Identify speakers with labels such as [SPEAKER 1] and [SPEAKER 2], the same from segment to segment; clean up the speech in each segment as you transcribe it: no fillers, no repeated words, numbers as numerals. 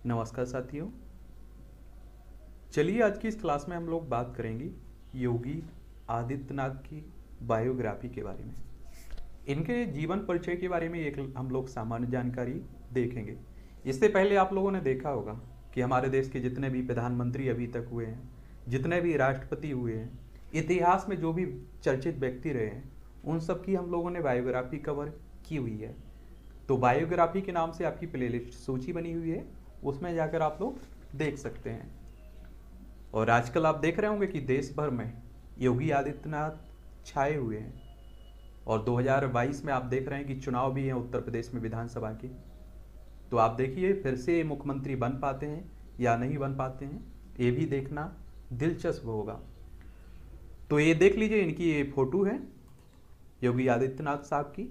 [SPEAKER 1] नमस्कार साथियों। चलिए आज की इस क्लास में हम लोग बात करेंगे योगी आदित्यनाथ की बायोग्राफी के बारे में। इनके जीवन परिचय के बारे में एक हम लोग सामान्य जानकारी देखेंगे। इससे पहले आप लोगों ने देखा होगा कि हमारे देश के जितने भी प्रधानमंत्री अभी तक हुए हैं, जितने भी राष्ट्रपति हुए हैं, इतिहास में जो भी चर्चित व्यक्ति रहे हैं, उन सब की हम लोगों ने बायोग्राफी कवर की हुई है। तो बायोग्राफी के नाम से आपकी प्लेलिस्ट सूची बनी हुई है, उसमें जाकर आप लोग देख सकते हैं। और आजकल आप देख रहे होंगे कि देश भर में योगी आदित्यनाथ छाए हुए हैं। और 2022 में आप देख रहे हैं कि चुनाव भी हैं उत्तर प्रदेश में विधानसभा के। तो आप देखिए फिर से मुख्यमंत्री बन पाते हैं या नहीं बन पाते हैं, ये भी देखना दिलचस्प होगा। तो ये देख लीजिए, इनकी ये फोटो है योगी आदित्यनाथ साहब की।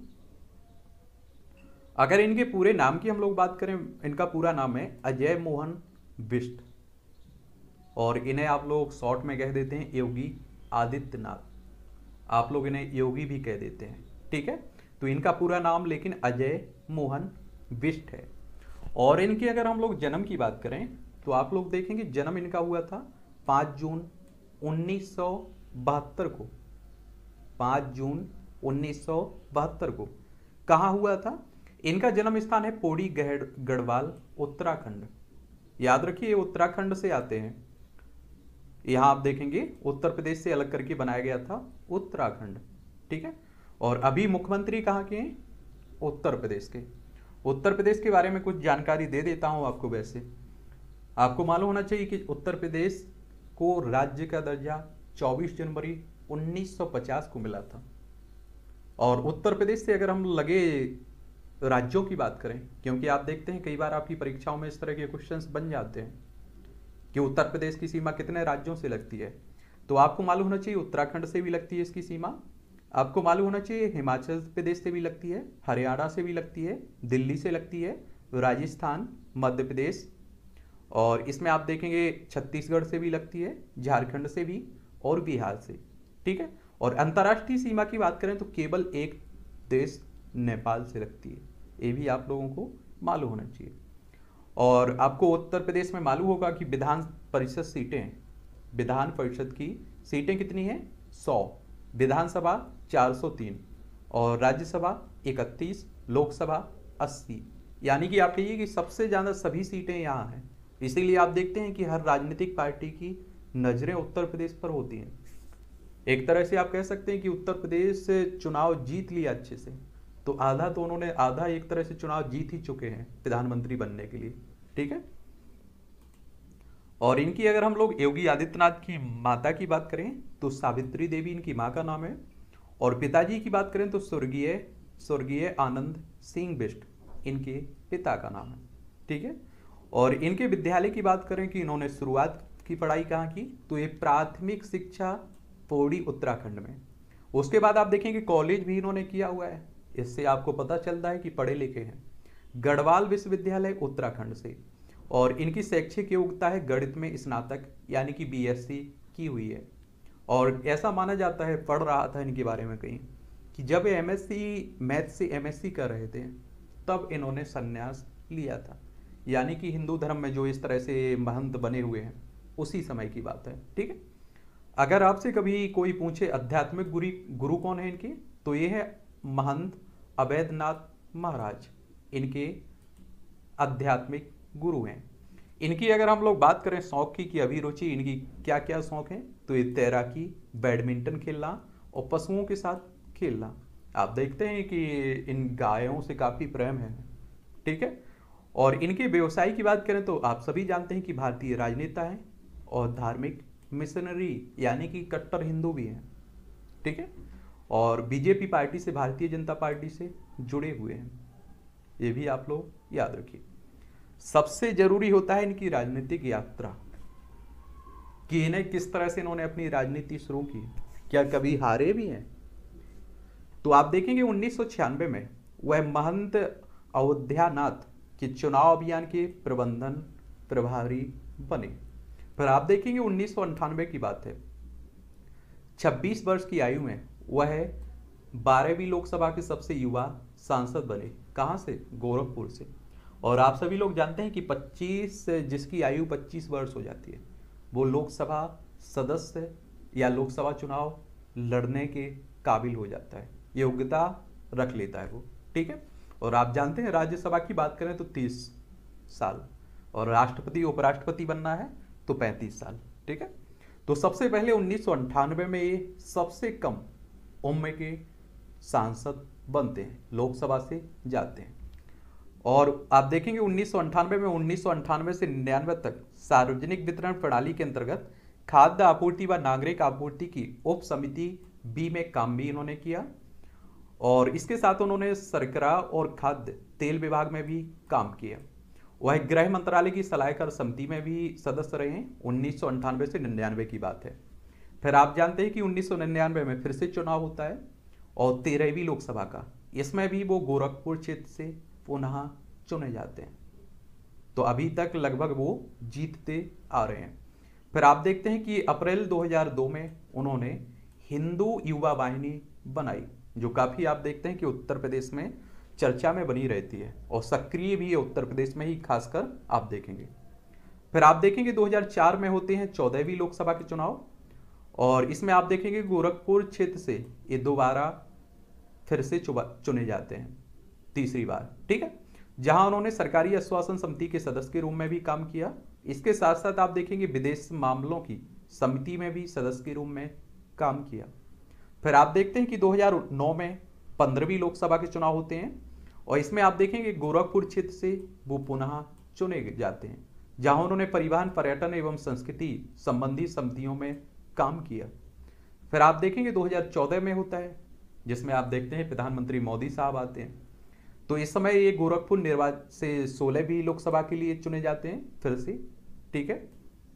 [SPEAKER 1] अगर इनके पूरे नाम की हम लोग बात करें, इनका पूरा नाम है अजय मोहन बिष्ट, और इन्हें आप लोग शॉर्ट में कह देते हैं योगी आदित्यनाथ। आप लोग इन्हें योगी भी कह देते हैं, ठीक है। तो इनका पूरा नाम लेकिन अजय मोहन बिष्ट है। और इनकी अगर हम लोग जन्म की बात करें तो आप लोग देखेंगे जन्म इनका हुआ था 5 जून 1972 को। 5 जून 1972 को कहाँ हुआ था? इनका जन्म स्थान है पौड़ी गढ़वाल, उत्तराखंड। याद रखिए उत्तराखंड से आते हैं। यहां आप देखेंगे उत्तर प्रदेश से अलग करके बनाया गया था उत्तराखंड, ठीक है। और अभी मुख्यमंत्री कहाँ के हैं? उत्तर प्रदेश के। उत्तर प्रदेश के बारे में कुछ जानकारी दे देता हूं आपको। वैसे आपको मालूम होना चाहिए कि उत्तर प्रदेश को राज्य का दर्जा 24 जनवरी 1950 को मिला था। और उत्तर प्रदेश से अगर हम लगे राज्यों की बात करें, क्योंकि आप देखते हैं कई बार आपकी परीक्षाओं में इस तरह के क्वेश्चंस बन जाते हैं कि उत्तर प्रदेश की सीमा कितने राज्यों से लगती है, तो आपको मालूम होना चाहिए उत्तराखंड से भी लगती है इसकी सीमा। आपको मालूम होना चाहिए हिमाचल प्रदेश से भी लगती है, हरियाणा से भी लगती है, दिल्ली से लगती है, राजस्थान, मध्य प्रदेश, और इसमें आप देखेंगे छत्तीसगढ़ से भी लगती है, झारखंड से भी, और बिहार से, ठीक है। और अंतर्राष्ट्रीय सीमा की बात करें तो केवल एक देश नेपाल से लगती है। ये भी आप लोगों को मालूम होना चाहिए। और आपको उत्तर प्रदेश में मालूम होगा कि विधान परिषद सीटें, विधान परिषद की सीटें कितनी हैं? 100, विधानसभा 403, और राज्यसभा 31, लोकसभा 80। यानी कि आप कहिए कि सबसे ज़्यादा सभी सीटें यहाँ हैं। इसीलिए आप देखते हैं कि हर राजनीतिक पार्टी की नज़रें उत्तर प्रदेश पर होती हैं। एक तरह से आप कह सकते हैं कि उत्तर प्रदेश से चुनाव जीत लिया अच्छे से, तो आधा तो उन्होंने आधा एक तरह से चुनाव जीत ही चुके हैं प्रधानमंत्री बनने के लिए, ठीक है। और इनकी अगर हम लोग योगी आदित्यनाथ की माता की बात करें तो सावित्री देवी इनकी माँ का नाम है। और पिताजी की बात करें तो स्वर्गीय आनंद सिंह बिष्ट इनके पिता का नाम है, ठीक है। और इनके विद्यालय की बात करें कि इन्होंने शुरुआत की पढ़ाई कहाँ की, तो ये प्राथमिक शिक्षा पौड़ी उत्तराखंड में। उसके बाद आप देखेंगे कॉलेज भी इन्होंने किया हुआ है। इससे आपको पता चलता है कि पढ़े लिखे हैं। गढ़वाल विश्वविद्यालय उत्तराखंड से। और इनकी शैक्षिक योग्यता है गणित में स्नातक यानी कि बीएससी की हुई है। और ऐसा माना जाता है, पढ़ रहा था इनके बारे में कहीं, कि जब एमएससी मैथ से एमएससी कर रहे थे तब इन्होंने संन्यास लिया था। यानी कि हिंदू धर्म में जो इस तरह से महंत बने हुए हैं उसी समय की बात है, ठीक है। अगर आपसे कभी कोई पूछे आध्यात्मिक गुरु कौन है इनके, तो ये है महंत अवैधनाथ महाराज, इनके आध्यात्मिक गुरु हैं। इनकी अगर हम लोग बात करें शौक की अभिरुचि इनकी क्या क्या शौक हैं, तो ये तैराकी, बैडमिंटन खेलना और पशुओं के साथ खेलना। आप देखते हैं कि इन गायों से काफ़ी प्रेम है, ठीक है। और इनके व्यवसाय की बात करें तो आप सभी जानते हैं कि भारतीय राजनेता हैं और धार्मिक मिशनरी यानी कि कट्टर हिंदू भी हैं, ठीक है। और बीजेपी पार्टी से, भारतीय जनता पार्टी से जुड़े हुए हैं। ये भी आप लोग याद रखिए। सबसे जरूरी होता है इनकी राजनीतिक यात्रा, कि इन्हें किस तरह से इन्होंने अपनी राजनीति शुरू की, क्या कभी हारे भी हैं। तो आप देखेंगे 1996 में वह महंत अयोध्यानाथ के चुनाव अभियान के प्रबंधन प्रभारी बने। फिर आप देखेंगे 1998 की बात है, 26 वर्ष की आयु में वह 12वीं लोकसभा के सबसे युवा सांसद बने। कहां से? गोरखपुर से। और आप सभी लोग जानते हैं कि 25 जिसकी आयु 25 वर्ष हो जाती है वो लोकसभा सदस्य या लोकसभा चुनाव लड़ने के काबिल हो जाता है, योग्यता रख लेता है वो, ठीक है। और आप जानते हैं राज्यसभा की बात करें तो 30 साल, और राष्ट्रपति उपराष्ट्रपति बनना है तो 35 साल, ठीक है। तो सबसे पहले 1998 में ये सबसे कम उम्र के सांसद बनते हैं, लोकसभा से जाते हैं। और आप देखेंगे 1998 में 1998 से 99 तक सार्वजनिक वितरण प्रणाली के अंतर्गत खाद्य आपूर्ति व नागरिक आपूर्ति की उप समिति बी में काम भी इन्होंने किया, और इसके साथ उन्होंने सरकरा और खाद्य तेल विभाग में भी काम किया। वह गृह मंत्रालय की सलाहकार समिति में भी सदस्य रहे हैं। 1998 से 99 की बात है। फिर आप जानते हैं कि 1999 में फिर से चुनाव होता है और 13वीं लोकसभा का, इसमें भी वो गोरखपुर क्षेत्र से पुनः चुने जाते हैं। तो अभी तक लगभग वो जीतते आ रहे हैं। फिर आप देखते हैं कि अप्रैल 2002 में उन्होंने हिंदू युवा वाहिनी बनाई, जो काफी आप देखते हैं कि उत्तर प्रदेश में चर्चा में बनी रहती है और सक्रिय भी है उत्तर प्रदेश में ही, खासकर आप देखेंगे। फिर आप देखेंगे 2004 में होते हैं 14वीं लोकसभा के चुनाव, और इसमें आप देखेंगे गोरखपुर क्षेत्र से ये दोबारा फिर से चुने जाते हैं तीसरी बार, ठीक है, जहां उन्होंने सरकारी आश्वासन समिति के सदस्य के रूप में भी काम किया। इसके साथ साथ आप देखेंगे विदेश मामलों की समिति में भी सदस्य के रूप में काम किया। फिर आप देखते हैं कि 2009 में 15वीं लोकसभा के चुनाव होते हैं, और इसमें आप देखेंगे गोरखपुर क्षेत्र से वो पुनः चुने जाते हैं, जहां उन्होंने परिवहन, पर्यटन एवं संस्कृति संबंधी समितियों में काम किया। फिर आप देखेंगे 2014 में होता है, जिसमें आप देखते हैं प्रधानमंत्री मोदी साहब आते हैं। तो इस समय ये गोरखपुर निर्वाचन से 16वीं लोकसभा के लिए चुने जाते हैं फिर से, ठीक है।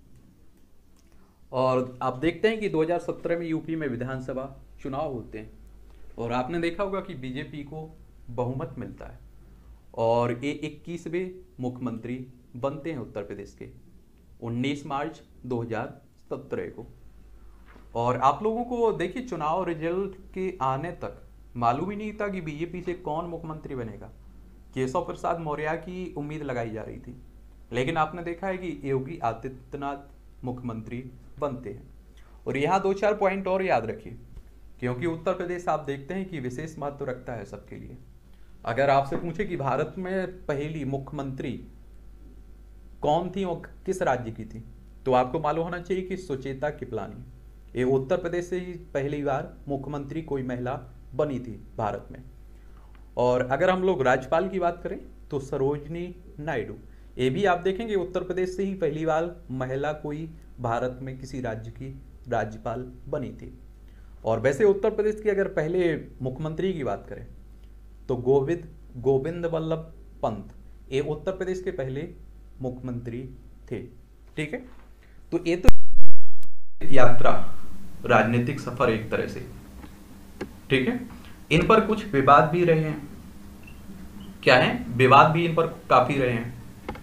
[SPEAKER 1] और आप देखते हैं कि 2017 में यूपी में विधानसभा चुनाव होते हैं, और आपने देखा होगा कि बीजेपी को बहुमत मिलता है और ये 21वें मुख्यमंत्री बनते हैं उत्तर प्रदेश के 19 मार्च 2017 को। और आप लोगों को देखिए चुनाव रिजल्ट के आने तक मालूम ही नहीं था कि बीजेपी से कौन मुख्यमंत्री बनेगा। केशव प्रसाद मौर्य की उम्मीद लगाई जा रही थी, लेकिन आपने देखा है कि योगी आदित्यनाथ मुख्यमंत्री बनते हैं। और यहाँ 2-4 पॉइंट और याद रखिए, क्योंकि उत्तर प्रदेश आप देखते हैं कि विशेष महत्व रखता है सबके लिए। अगर आपसे पूछे कि भारत में पहली मुख्यमंत्री कौन थी और किस राज्य की थी, तो आपको मालूम होना चाहिए कि सुचेता कृपलानी, ये उत्तर प्रदेश से ही पहली बार मुख्यमंत्री कोई महिला बनी थी भारत में। और अगर हम लोग राज्यपाल की बात करें तो सरोजनी नायडू, ये भी आप देखेंगे उत्तर प्रदेश से ही पहली बार महिला कोई भारत में किसी राज्य की राज्यपाल बनी थी। और वैसे उत्तर प्रदेश की अगर पहले मुख्यमंत्री की बात करें तो गोविंद वल्लभ पंत, ये उत्तर प्रदेश के पहले मुख्यमंत्री थे, ठीक है। तो ये तो यात्रा राजनीतिक सफर एक तरह से, ठीक है। इन पर कुछ विवाद भी रहे हैं, क्या है, विवाद भी इन पर काफी रहे हैं।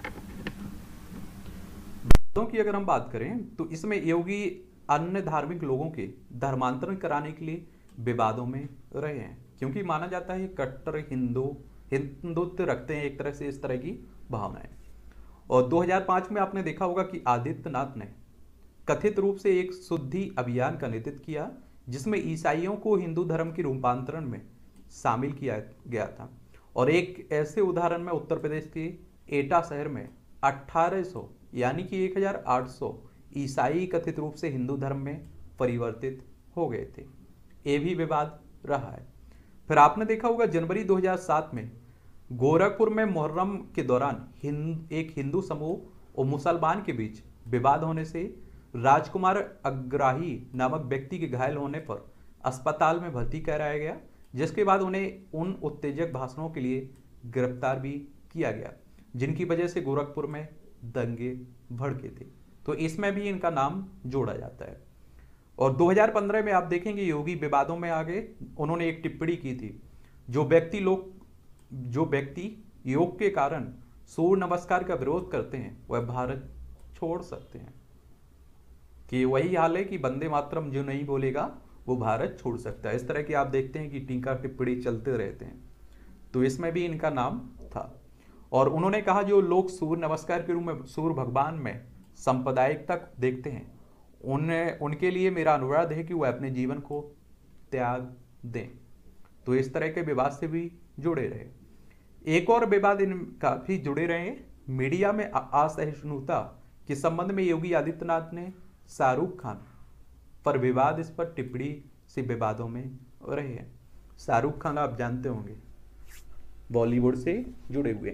[SPEAKER 1] विवादों की अगर हम बात करें तो इसमें योगी अन्य धार्मिक लोगों के धर्मांतरण कराने के लिए विवादों में रहे हैं, क्योंकि माना जाता है कट्टर हिंदुत्व रखते हैं एक तरह से, इस तरह की भावनाएं। और 2005 में आपने देखा होगा कि आदित्यनाथ ने कथित रूप से एक शुद्धि अभियान का नेतृत्व किया, जिसमें ईसाइयों को हिंदू धर्म के रूपांतरण में शामिल किया गया था। और एक ऐसे उदाहरण में उत्तर प्रदेश के एटा शहर में 1800 यानी कि 1800 ईसाई कथित रूप से हिंदू धर्म में परिवर्तित हो गए थे। ये भी विवाद रहा है। फिर आपने देखा होगा जनवरी 2007 में गोरखपुर में मुहर्रम के दौरान एक हिंदू समूह और मुसलमान के बीच विवाद होने से राजकुमार अग्राही नामक व्यक्ति के घायल होने पर अस्पताल में भर्ती कराया गया, जिसके बाद उन्हें उन उत्तेजक भाषणों के लिए गिरफ्तार भी किया गया, जिनकी वजह से गोरखपुर में दंगे भड़के थे। तो इसमें भी इनका नाम जोड़ा जाता है। और 2015 में आप देखेंगे योगी विवादों में आ गए। उन्होंने एक टिप्पणी की थी, जो व्यक्ति योग के कारण सूर्य नमस्कार का विरोध करते हैं वह भारत छोड़ सकते हैं। कि वही हाल है कि वंदे मातरम जो नहीं बोलेगा वो भारत छोड़ सकता है। इस तरह की आप देखते हैं कि टीका टिप्पणी चलते रहते हैं। तो इसमें भी इनका नाम था। और उन्होंने कहा जो लोग सूर्य नमस्कार के रूप में सूर्य भगवान में सांप्रदायिकता देखते हैं, उनके लिए मेरा अनुरोध है कि वह अपने जीवन को त्याग दें। तो इस तरह के विवाद से भी जुड़े रहे। एक और विवाद इन काफी जुड़े रहे, मीडिया में असहिष्णुता के संबंध में योगी आदित्यनाथ ने शाहरुख खान पर विवाद इस पर टिप्पणी से विवादों में रहे हैं। शाहरुख खान आप जानते होंगे बॉलीवुड से जुड़े हुए,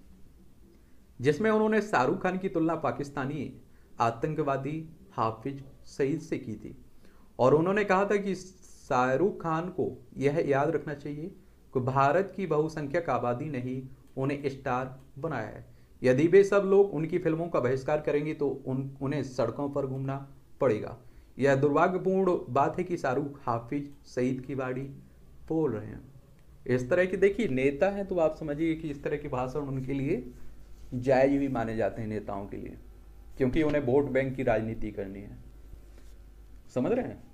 [SPEAKER 1] जिसमें उन्होंने शाहरुख खान की तुलना पाकिस्तानी आतंकवादी हाफिज सईद से की थी और उन्होंने कहा था कि शाहरुख खान को यह याद रखना चाहिए कि भारत की बहुसंख्यक आबादी ने ही उन्हें स्टार बनाया है। यदि वे सब लोग उनकी फिल्मों का बहिष्कार करेंगे तो उन्हें सड़कों पर घूमना पड़ेगा। यह दुर्भाग्यपूर्ण बात है कि शाहरुख हाफिज सईद की बाड़ी बोल रहे हैं। इस तरह की देखिए नेता हैं तो आप समझिए कि इस तरह के भाषण उनके लिए जायज भी माने जाते हैं नेताओं के लिए, क्योंकि उन्हें वोट बैंक की राजनीति करनी है। समझ रहे हैं।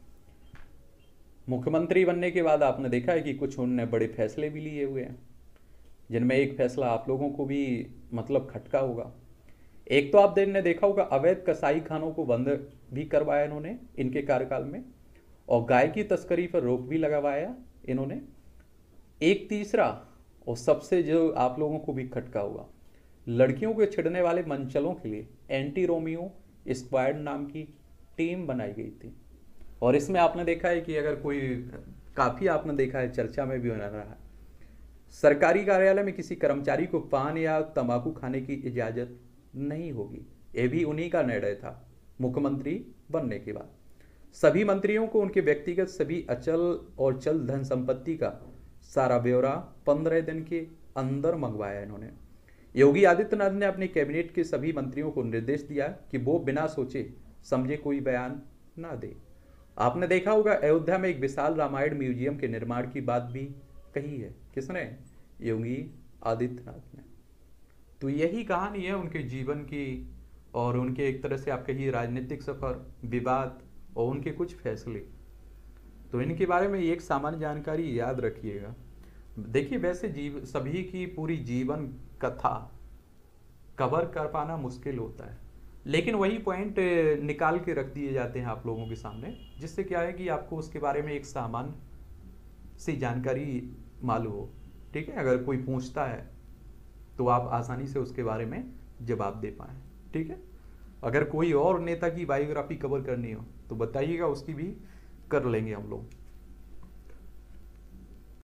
[SPEAKER 1] मुख्यमंत्री बनने के बाद आपने देखा है कि कुछ उन्होंने बड़े फैसले भी लिए हुए हैं, जिनमें एक फैसला आप लोगों को भी मतलब खटका होगा। एक तो आप ने देखा होगा अवैध कसाई खानों को बंद भी करवाया इन्होंने इनके कार्यकाल में, और गाय की तस्करी पर रोक भी लगवाया इन्होंने। एक तीसरा और सबसे जो आप लोगों को भी खटका होगा, लड़कियों को छेड़ने वाले मंचलों के लिए एंटी रोमियो स्क्वाड नाम की टीम बनाई गई थी। और इसमें आपने देखा है कि अगर कोई काफी आपने देखा है चर्चा में भी हो रहा है, सरकारी कार्यालय में किसी कर्मचारी को पान या तंबाकू खाने की इजाजत नहीं होगी। ये भी उन्हीं का निर्णय था मुख्यमंत्री बनने के बाद। सभी मंत्रियों को उनके व्यक्तिगत सभी अचल और चल धन संपत्ति का सारा ब्यौरा 15 दिन के अंदर मंगवाया इन्होंने। योगी आदित्यनाथ ने अपने कैबिनेट के सभी मंत्रियों को निर्देश दिया कि वो बिना सोचे समझे कोई बयान ना दे। आपने देखा होगा अयोध्या में एक विशाल रामायण म्यूजियम के निर्माण की बात भी कही है। किसने? योगी आदित्यनाथ ने। तो यही कहानी है उनके जीवन की और उनके एक तरह से आप कहिए राजनीतिक सफर, विवाद और उनके कुछ फैसले। तो इनके बारे में एक सामान्य जानकारी याद रखिएगा। देखिए वैसे सभी की पूरी जीवन कथा कवर कर पाना मुश्किल होता है, लेकिन वही पॉइंट निकाल के रख दिए जाते हैं आप लोगों के सामने, जिससे क्या है कि आपको उसके बारे में एक सामान्य सी जानकारी मालूम हो। ठीक है, अगर कोई पूछता है तो आप आसानी से उसके बारे में जवाब दे पाएं। ठीक है, अगर कोई और नेता की बायोग्राफी कवर करनी हो तो बताइएगा, उसकी भी कर लेंगे हम लोग।